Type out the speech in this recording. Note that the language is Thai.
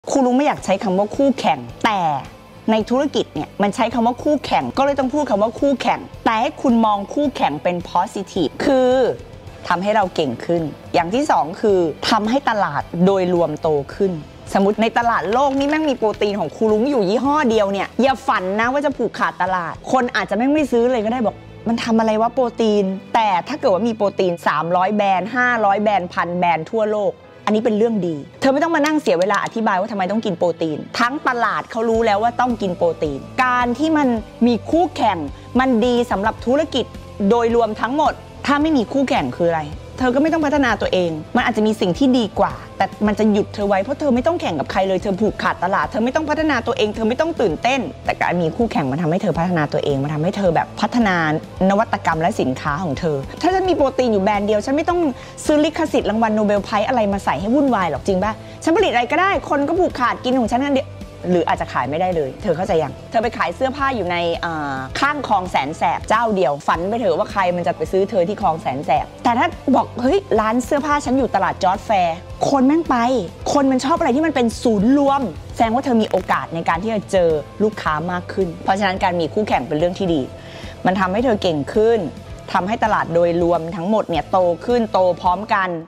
ครูลุงไม่อยากใช้คำว่าคู่แข่งแต่ในธุรกิจเนี่ยมันใช้คำว่าคู่แข่งก็เลยต้องพูดคำว่าคู่แข่งแต่ให้คุณมองคู่แข่งเป็น positive คือทำให้เราเก่งขึ้นอย่างที่สองคือทำให้ตลาดโดยรวมโตขึ้นสมมติในตลาดโลกนี่แม่งมีโปรตีนของครูลุงอยู่ยี่ห้อเดียวเนี่ยอย่าฝันนะว่าจะผูกขาดตลาดคนอาจจะไม่ซื้อเลยก็ได้บอกมันทำอะไรวะโปรตีนแต่ถ้าเกิดว่ามีโปรตีน300แบรนด์500แบรนด์1,000แบรนด์ทั่วโลกอันนี้เป็นเรื่องดีเธอไม่ต้องมานั่งเสียเวลาอธิบายว่าทำไมต้องกินโปรตีนทั้งตลาดเขารู้แล้วว่าต้องกินโปรตีนการที่มันมีคู่แข่งมันดีสำหรับธุรกิจโดยรวมทั้งหมดถ้าไม่มีคู่แข่งคืออะไรเธอก็ไม่ต้องพัฒนาตัวเองมันอาจจะมีสิ่งที่ดีกว่าแต่มันจะหยุดเธอไว้เพราะเธอไม่ต้องแข่งกับใครเลยเธอผูกขาดตลาดเธอไม่ต้องพัฒนาตัวเองเธอไม่ต้องตื่นเต้นแต่การมีคู่แข่งมันทำให้เธอพัฒนาตัวเองมันทำให้เธอแบบพัฒนานวัตกรรมและสินค้าของเธอถ้าฉันมีโปรตีนอยู่แบรนด์เดียวฉันไม่ต้องซื้อลิขสิทธิ์รางวัลโนเบลไพรส์อะไรมาใส่ให้วุ่นวายหรอกจริงป่ะฉันผลิตอะไรก็ได้คนก็ผูกขาดกินของฉันนั่นเดียวหรืออาจจะขายไม่ได้เลยเธอเข้าใจยังเธอไปขายเสื้อผ้าอยู่ในข้างคลองแสนแสบเจ้าเดียวฝันไปเถอะว่าใครมันจะไปซื้อเธอที่คลองแสนแสบแต่ถ้าบอกเฮ้ยร้านเสื้อผ้าฉันอยู่ตลาดจอร์จแฟร์คนแม่งไปคนมันชอบอะไรที่มันเป็นศูนย์รวมแสดงว่าเธอมีโอกาสในการที่จะเจอลูกค้ามากขึ้นเพราะฉะนั้นการมีคู่แข่งเป็นเรื่องที่ดีมันทำให้เธอเก่งขึ้นทำให้ตลาดโดยรวมทั้งหมดเนี่ยโตขึ้นโตพร้อมกัน